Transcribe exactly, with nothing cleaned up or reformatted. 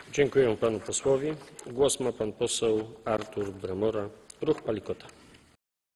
Dziękuję panu posłowi. Głos ma pan poseł Artur Bremora, Ruch Palikota.